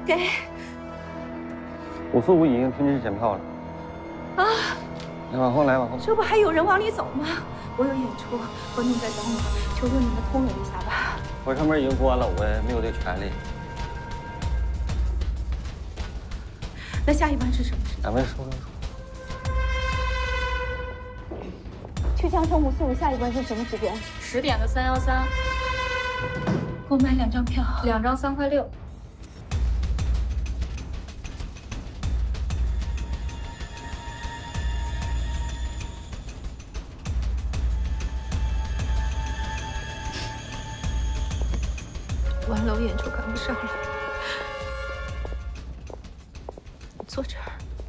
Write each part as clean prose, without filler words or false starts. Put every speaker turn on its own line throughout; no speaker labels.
给。
545已经停止检票了。
啊！
你往后来，往后。
这不还有人往里走吗？我有演出，观众在等我，求求你们通融一下吧。
火车门已经关了，我也没有这个权利。
那下一班是什么时间？
咱们说。
去江城545下一班是什么时间
？10点的313。
给我买2张票
，2张3块6。
完了，我演出赶不上了。坐这儿。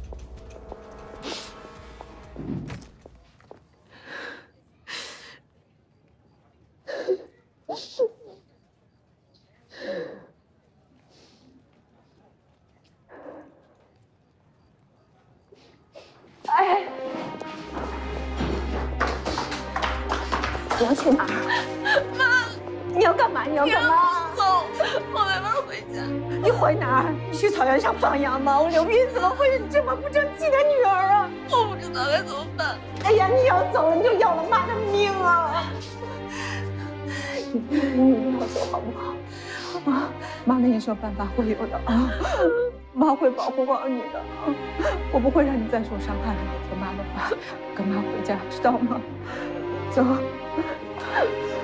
哎，你要去哪儿？妈，你要干嘛？你要干嘛？
走，我没法回家。
你回哪儿？你去草原上放羊吗？我刘斌怎么会是你这么不争气的女儿啊？
我不知道该怎么办。
哎呀，你要走了，你就要了妈的命啊！你一定要走，好不好？啊，妈能想办法会有的啊，妈会保护好你的啊，我不会让你再受伤害了。你听妈的话，跟妈回家，知道吗？走。